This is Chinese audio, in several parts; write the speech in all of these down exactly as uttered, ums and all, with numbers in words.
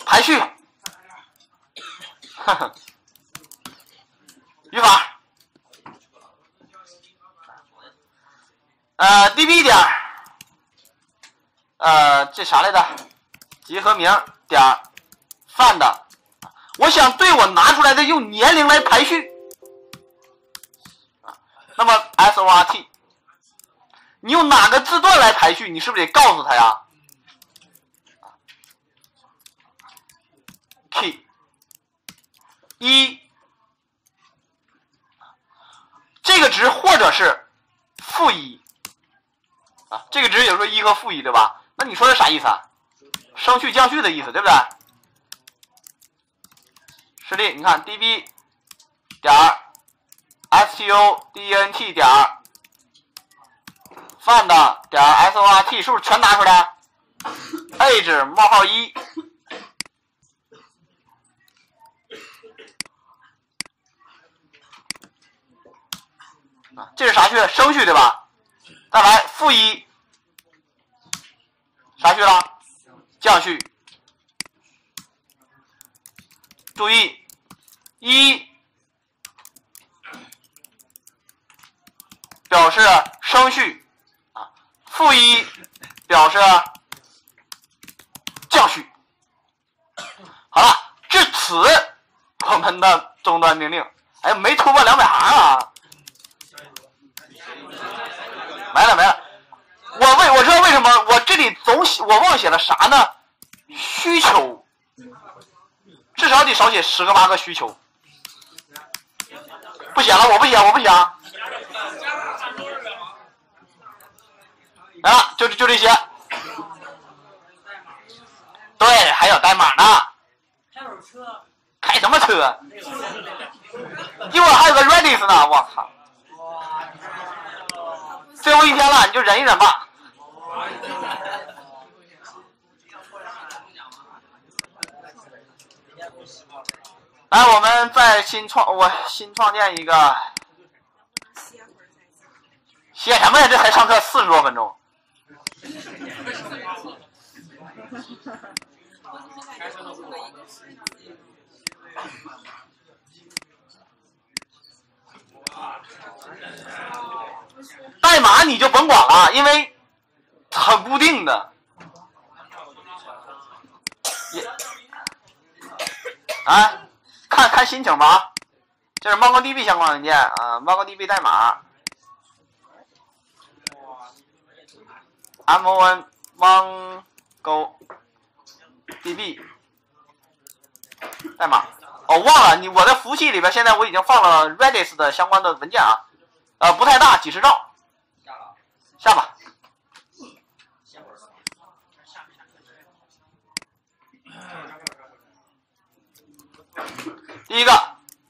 排序，呵呵，语法，呃 ，db 点，呃，这啥来着？集合名点 find， 我想对我拿出来的用年龄来排序，那么 sort， 你用哪个字段来排序？你是不是得告诉他呀？ key 一，这个值或者是负一啊，这个值有时候一和负一对吧？那你说这啥意思啊？升序降序的意思对不对？实例你看 db 点 student 点 find 点 sort 是不是全拿出来 ？age 冒号一。 这是啥序？升序对吧？再来负一，啥序了？降序。注意，一表示升序啊，负一表示降序。好了，至此我们的终端命令，哎，没突破两百行啊。 没了没了，我为我知道为什么我这里总写我忘写了啥呢？需求，至少得少写十个八个需求。不写了，我不写，我不写。来了，就就这些。对，还有代码呢。开什么车？一会儿还有个 Redis 呢，我靠！ 最后一天了，你就忍一忍吧。来，我们再新创，我新创建一个。歇什么呀？这才上课四十多分钟。代码你就甭管了，因为很固定的。也啊，看看心情吧。这是 MongoDB 相关文件啊 ，MongoDB 代码 mon mongodb 代码。哦，忘了你我的服务器里边现在我已经放了 Redis 的相关的文件啊，呃，不太大，几十兆。 下吧。第一个，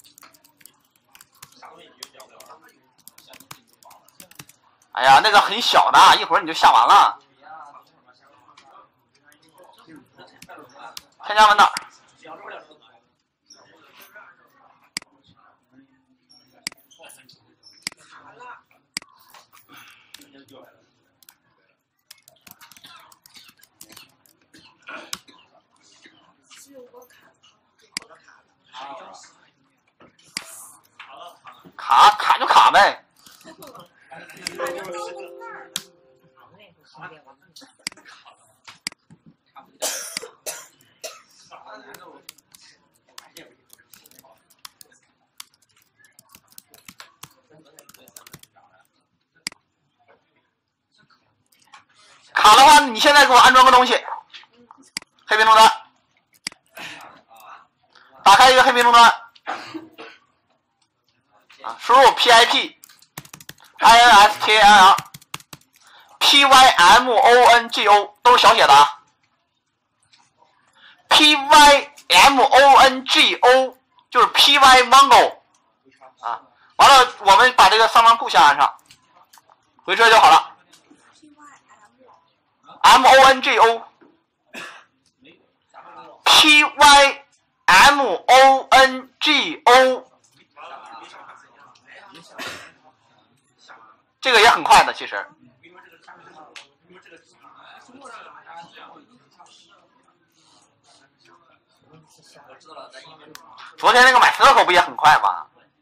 哎呀，那个很小的，一会儿你就下完了。添加文档。卡卡就卡呗。卡的话，你现在给我安装个东西，黑屏终端，打开一个黑屏终端。 输入 pip install pymongo 都是小写的啊 pymongo 就是 pymongo 啊，完了我们把这个三方库先安上，回车就好了。mongo pymongo 这个也很快的，其实。 昨天那个买 Circle 不也很快吗？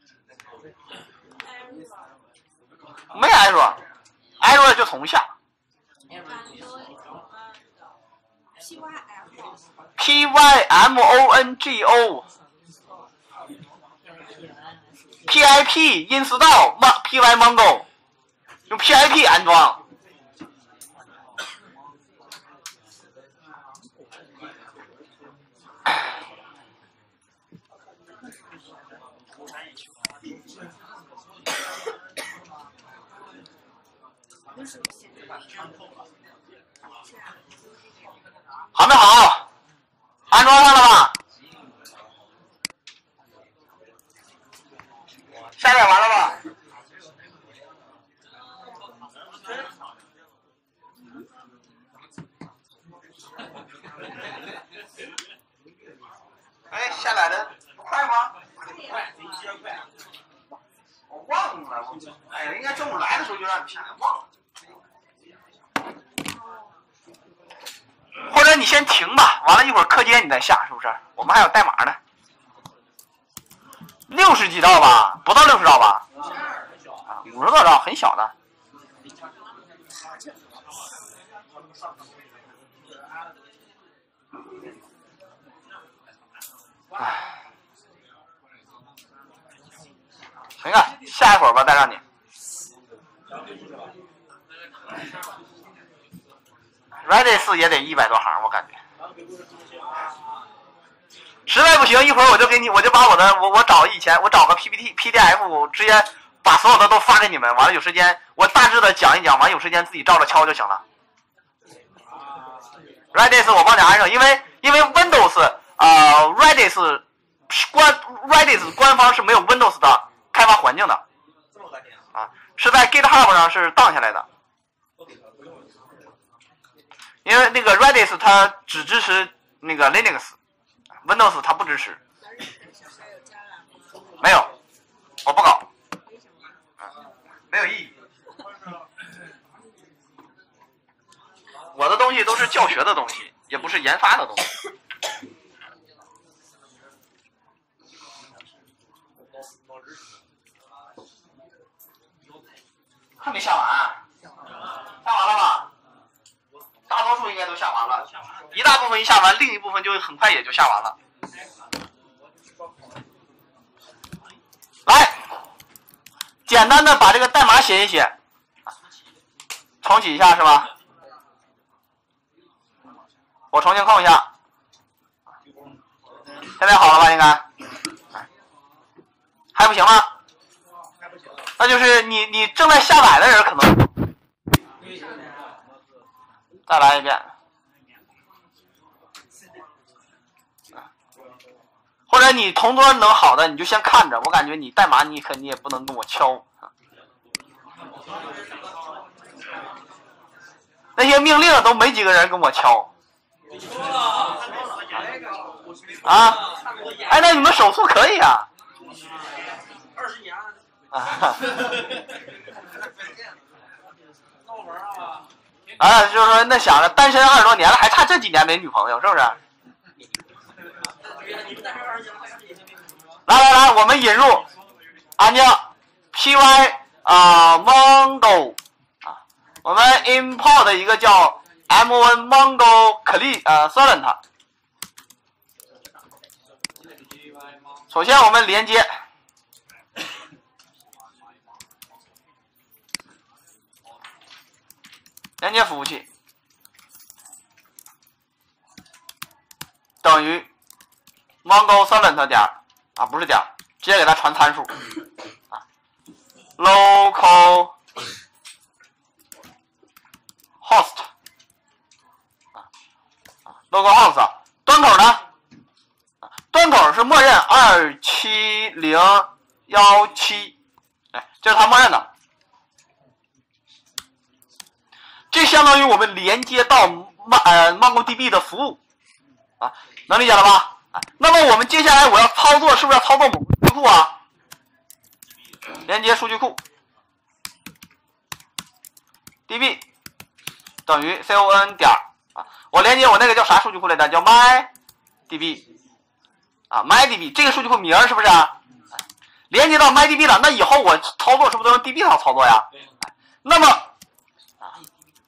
没挨着，挨着就从下。P Y M O N G O P I P install P Y Mongo 用 P I P 安装。好没好？安装上了吧？下载完了吧？哎，下载的快吗？我忘了，我哎呀，应该中午来的时候就让你下来，忘了。或者你先停吧，完了一会儿课间你再下，是不是？我们还有代码呢。六十几兆吧，不到六十兆吧？啊，五十多兆，很小的。唉，行啊，下一会儿吧，再让你。Redis 也得一百多行，我感觉。实在不行，一会儿我就给你，我就把我的，我我找以前，我找个 P P T P D F， 我直接把所有的都发给你们。完了有时间，我大致的讲一讲，完有时间自己照着敲就行了。Redis 我帮你安上，因为因为 Windows 呃 Redis 官 Redis 官方是没有 Windows 的开发环境的，啊，是在 GitHub 上是荡下来的。因为那个 Redis 它只支持那个 Linux。Windows 它不支持，没有，我不搞，没有意义。我的东西都是教学的东西，也不是研发的东西。还没下完，下完了吧？大多数应该都下完了，一大部分一下完，另一部分就很快也就下完了。来，简单的把这个代码写一写，重启一下是吧？我重新控一下，现在好了吧？应该还不行吗？那就是你你正在下载的人可能再来一遍。或者你同桌能好的，你就先看着。我感觉你代码你肯定也不能跟我敲。那些命令都没几个人跟我敲。啊？哎，那你们手速可以啊。 二十年。 啊。啊，就是说，那想着单身二十多年了，还差这几年没女朋友，是不是？来来来，我们引入安静 P Y 啊 Mongo 啊，我们 import 一个叫 M one Mongo Client 呃 Servant。首先我们连接，连接服务器等于 Mongo Servant 点啊，不是点，直接给它传参数啊 ，local host 啊啊 ，local host 端口呢？端口是默认二七零一七，哎，这是它默认的。这相当于我们连接到呃 MongoDB 的服务啊，能理解了吧？那么我们接下来我要操作，是不是要操作某个数据库啊？连接数据库 ，db 等于 con 点啊，我连接我那个叫啥数据库来着？叫 mydb 啊 MyDB 这个数据库名是不是、啊？连接到 MyDB 了，那以后我操作是不是都用 D B 上操作呀？那么啊，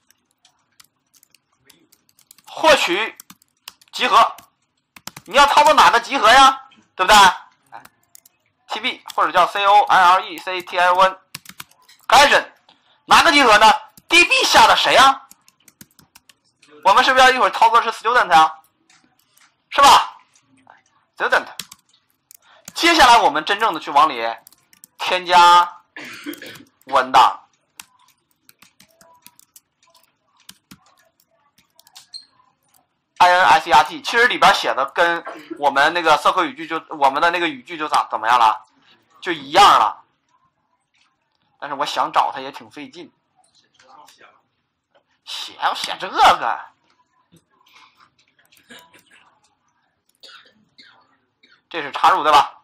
获取集合，你要操作哪个集合呀？对不对 ？T B 或者叫 C O N L E C T I O N collection 哪个集合呢 ？D B 下的谁呀？我们是不是要一会儿操作是 student 呀？是吧 ？student。接下来我们真正的去往里添加文档。insert 其实里边写的跟我们那个circle语句就我们的那个语句就咋怎么样了，就一样了。但是我想找它也挺费劲。写要写这个。这是插入对吧？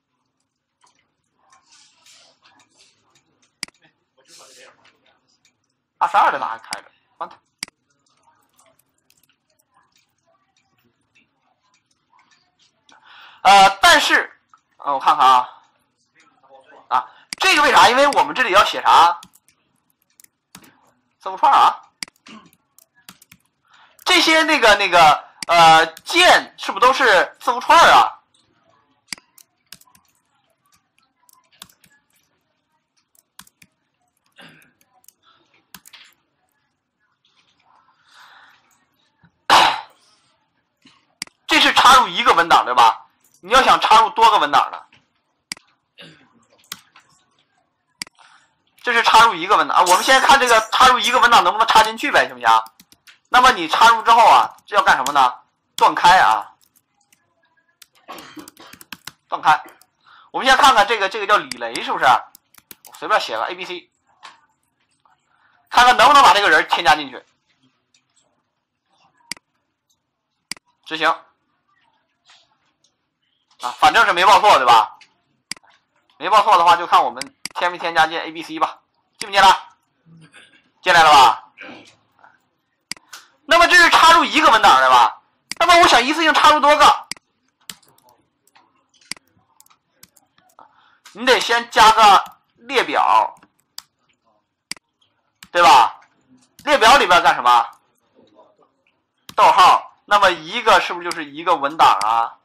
二十二的哪还开着？关它。呃，但是，呃，我看看啊，啊，这个为啥？因为我们这里要写啥？字符串啊。这些那个那个呃键是不是都是字符串啊？这是插入一个文档对吧？你要想插入多个文档呢，这是插入一个文档啊。我们先看这个插入一个文档能不能插进去呗，行不行？那么你插入之后啊，这要干什么呢？断开啊，断开。我们先看看这个这个叫李雷是不是？我随便写个 A B C， 看看能不能把这个人添加进去。执行。啊，反正是没报错对吧？没报错的话，就看我们添没添加进 A B C 吧，进不进来？进来了吧？那么这是插入一个文档对吧？那么我想一次性插入多个，你得先加个列表，对吧？列表里边干什么？逗号。那么一个是不是就是一个文档啊？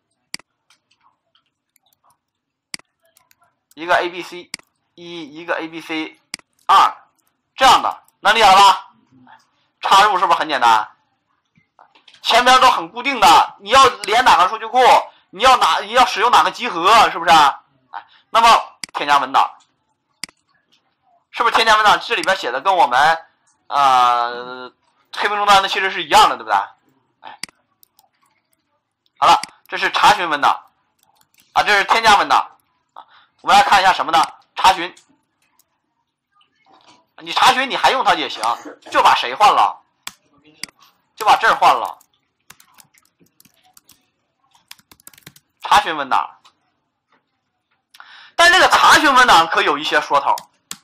一个 A B C 一，一个 A B C 二，这样的能理解了吧？插入是不是很简单？前边都很固定的，你要连哪个数据库，你要哪你要使用哪个集合，是不是？哎，那么添加文档，是不是添加文档？这里边写的跟我们呃黑名终端的其实是一样的，对不对？哎，好了，这是查询文档啊，这是添加文档。我们来看一下什么呢？查询，你查询你还用它也行，就把谁换了？就把这儿换了。查询文档，但这个查询文档可有一些说头。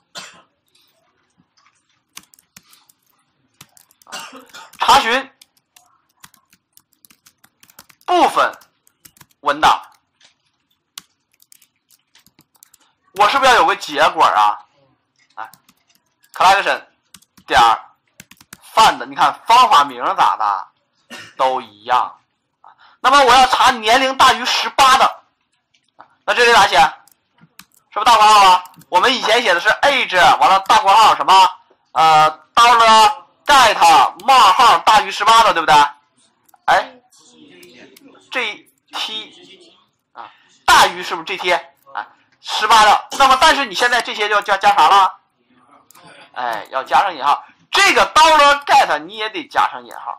查询部分文档。我是不是要有个结果啊？哎 ，collection 点 find， 你看方法名咋的都一样。那么我要查年龄大于十八的，那这里咋写？是不是大括号啊？我们以前写的是 age， 完了大括号什么？呃 ，dollar get 冒号大于十八的，对不对？哎 ，G T 啊，大于是不是 G T？十八的，那么但是你现在这些就要加加啥了？哎，要加上引号。这个 dollar get 你也得加上引号。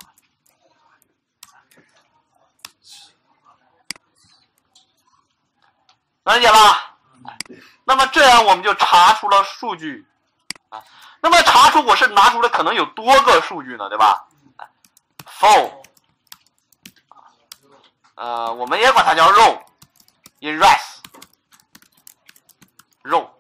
能理解吧？那么这样我们就查出了数据啊。那么查出我是拿出了可能有多个数据呢，对吧 ？for 呃，我们也管它叫 row in res。row，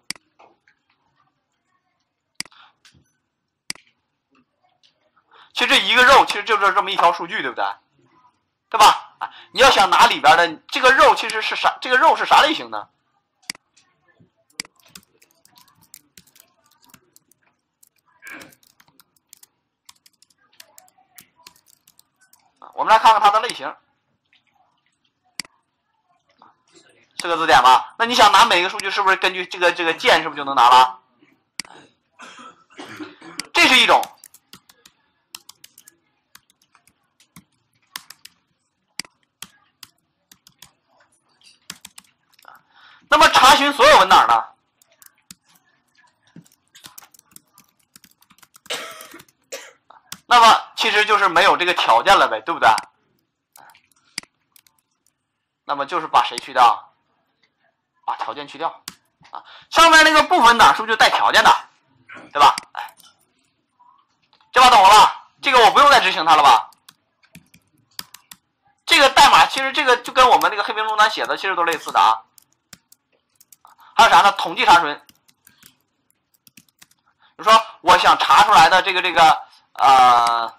其实这一个 row 其实就是这么一条数据，对不对？对吧？ 啊，你要想拿里边的这个肉，其实是啥？这个肉是啥类型呢？我们来看看它的类型，四个字典吧。那你想拿每个数据，是不是根据这个这个键，是不是就能拿了？这是一种。那么查询所有文档呢？那么其实就是没有这个条件了呗，对不对？那么就是把谁去掉？把条件去掉啊。上面那个部分档是不是就带条件的？对吧？哎，这把懂了吧？这个我不用再执行它了吧？这个代码其实这个就跟我们那个黑屏终端写的其实都类似的啊。还有啥呢？统计查询。比如说我想查出来的这个这个呃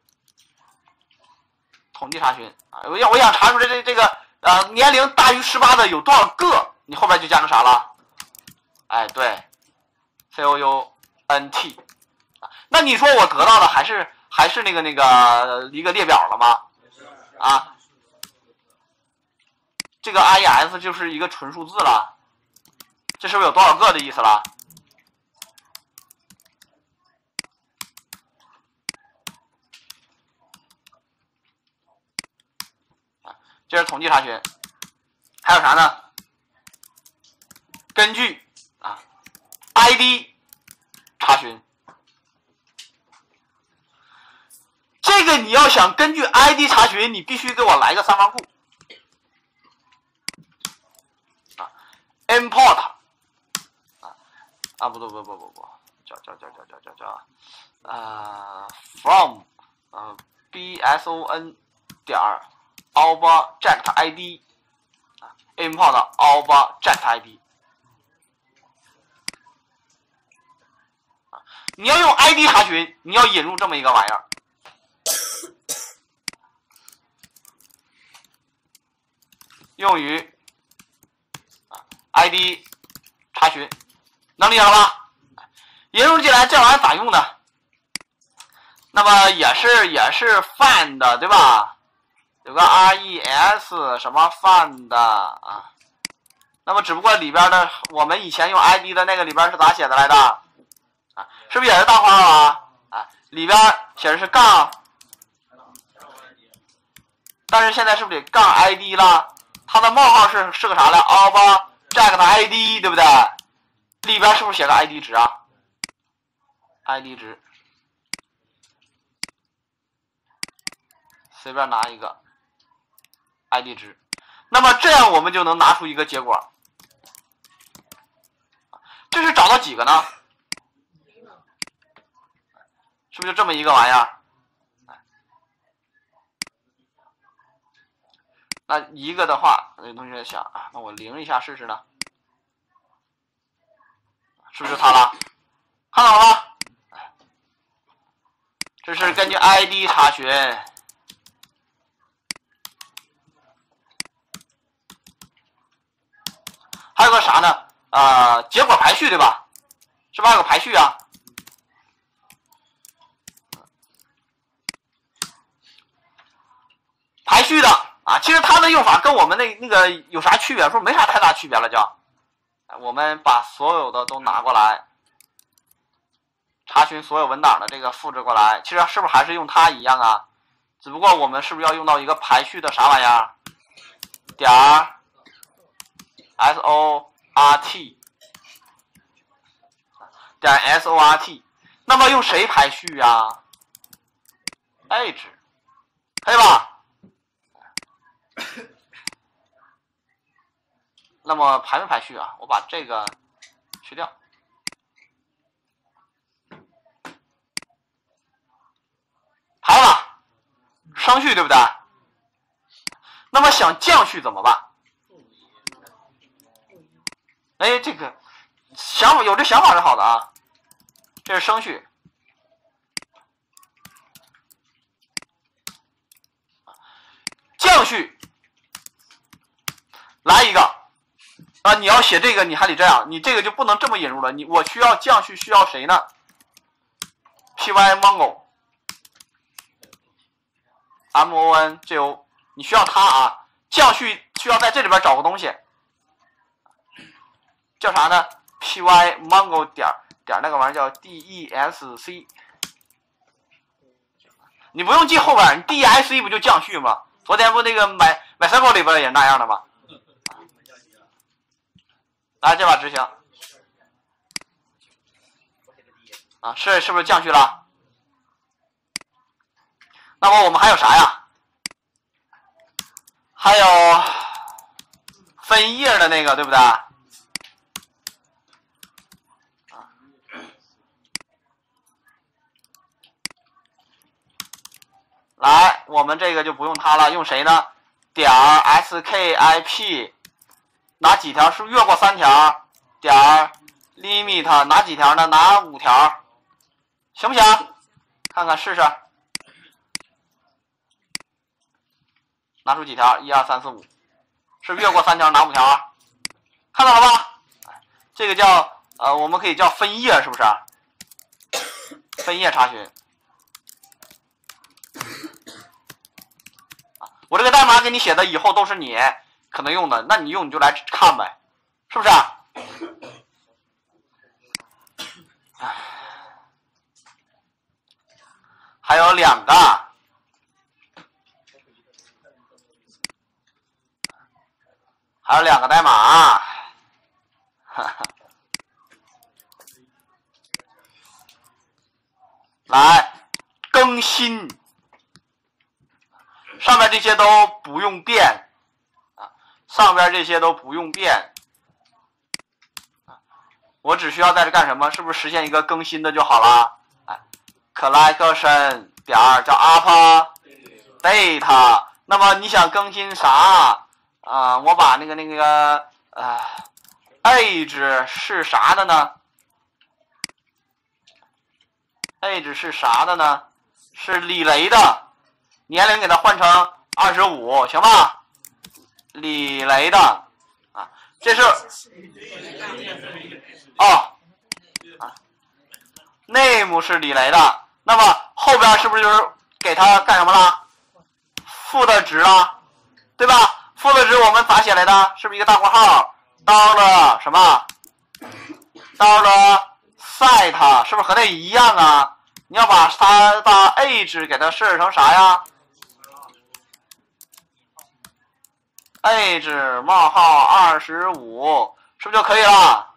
统计查询啊，我想我想查出来这这个呃年龄大于十八的有多少个，你后边就加上啥了？哎，对 ，C O U N T 啊。那你说我得到的还是还是那个那个一个列表了吗？啊，这个 I E S 就是一个纯数字了。这是不是有多少个的意思了？这是统计查询。还有啥呢？根据啊 I D 查询。这个你要想根据 I D 查询，你必须给我来个三行库啊 ，import。啊，不不不不不不，叫叫叫叫叫叫叫，呃 ，from， 呃 ，b s o n 点 object I D， 啊 ，import object I D， 啊，你要用 I D 查询，你要引入这么一个玩意儿，用于啊 I D 查询。能理解了吧？引入进来这玩意儿咋用呢？那么也是也是 find 对吧？有个 res 什么 find 啊？那么只不过里边的我们以前用 I D 的那个里边是咋写的来的？啊，是不是也是大括号啊？啊，里边写的是杠，但是现在是不是得杠 I D 了？它的冒号是是个啥来 ？object I D 对不对？里边是不是写个 I D 值啊 ？I D 值，随便拿一个 I D 值，那么这样我们就能拿出一个结果。这是找到几个呢？是不是就这么一个玩意儿？那一个的话，有同学想啊，那我零一下试试呢？是不是它了？看到了吗？这是根据 I D 查询。还有个啥呢？呃，结果排序对吧？是不是还有个排序啊？排序的啊，其实它的用法跟我们那那个有啥区别？说没啥太大区别了，就。我们把所有的都拿过来，查询所有文档的这个复制过来，其实是不是还是用它一样啊？只不过我们是不是要用到一个排序的啥玩意儿？点儿 s o r t 点 s o r t， 那么用谁排序啊 ？age 可以吧？那么排没排序啊？我把这个去掉，排了，升序对不对？那么想降序怎么办？哎，这个想法有这想法是好的啊。这是升序，降序来一个啊！你要写这个，你还得这样，你这个就不能这么引入了。你我需要降序需要谁呢 ？Py Mongo M O N G O， 你需要它啊。降序需要在这里边找个东西，叫啥呢 ？Py Mongo 点点那个玩意儿叫 D E S C。你不用记后边，你 D E S C 不就降序吗？昨天不那个买买 MySQL 里边也是那样的吗？来，这把执行啊，是是不是降序了？那么我们还有啥呀？还有分页的那个，对不对？啊，来，我们这个就不用它了，用谁呢？点 skip 哪几条？是不是越过三条？点 limit 哪几条呢？哪五条？行不行？看看试试。拿出几条？一二三四五，是不是越过三条拿五条啊？看到了吧？这个叫呃，我们可以叫分页，是不是？分页查询。我这个代码给你写的，以后都是你可能用的，那你用你就来看呗，是不是？还有两个。还有两个代码，哈哈，来更新，上面这些都不用变啊，上边这些都不用变，我只需要在这干什么？是不是实现一个更新的就好了？哎 ，collection 点叫 update， 那么你想更新啥？啊，我把那个那个呃 age 是啥的呢 ？age 是啥的呢？是李雷的年龄，给它换成二十五，行吧？李雷的啊，这是哦啊 ，name 是李雷的，那么后边是不是就是给它干什么了？负的值了，对吧？负的值我们咋写来的？是不是一个大括号？到了什么？到了 set， 是不是和那一样啊？你要把它的 age 给它设置成啥呀 ？age 冒号二十五，是不是就可以了？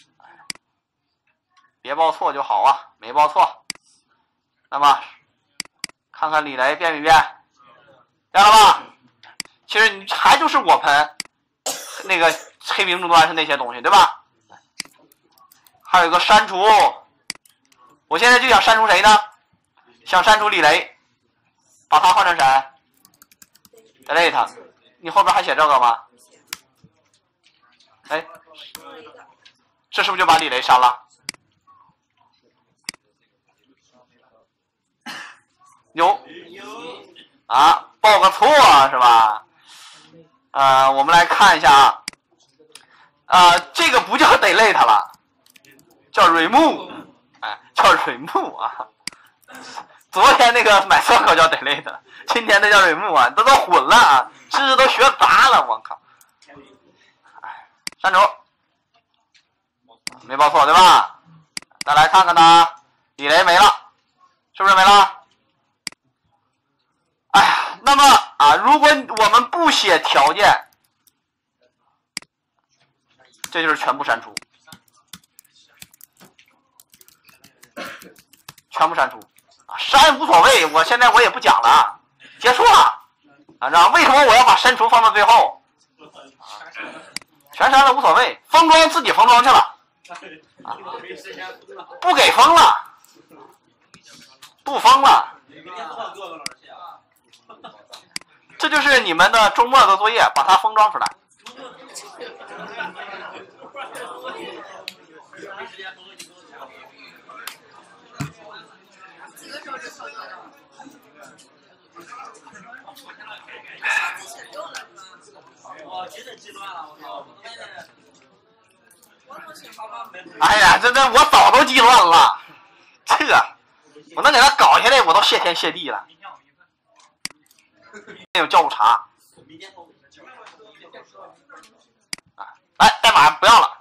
别报错就好啊，没报错。那么看看李雷变没变？变了吧？其实你还就是我们那个黑屏终端是那些东西，对吧？还有一个删除，我现在就想删除谁呢？想删除李雷，把它换成谁 ？delete。你后边还写这个吗？哎，这是不是就把李雷删了？有啊，报个错是吧？呃，我们来看一下啊，呃，这个不叫 delete 了，叫 remove， 哎，叫 remove 啊。昨天那个买烧烤叫 delete， 今天那叫 remove 啊，这都混了啊，知识都学杂了，我靠！哎，删除，没报错对吧？再来看看它，李雷没了，是不是没了？哎呀，那么啊，如果我们不写条件，这就是全部删除，全部删除啊，删无所谓，我现在我也不讲了，结束了啊，知道为什么我要把删除放到最后？啊、全删了无所谓，封装自己封装去了，啊，不给封了，不封了。这就是你们的周末的作业，把它封装出来。 我觉得也记乱了，我操！我他妈的，我他妈想好吧没？ 哎呀，这这我早都记乱了，这我能给他搞下来，我都谢天谢地了。有教务查。 明天我啊，来代码不要了。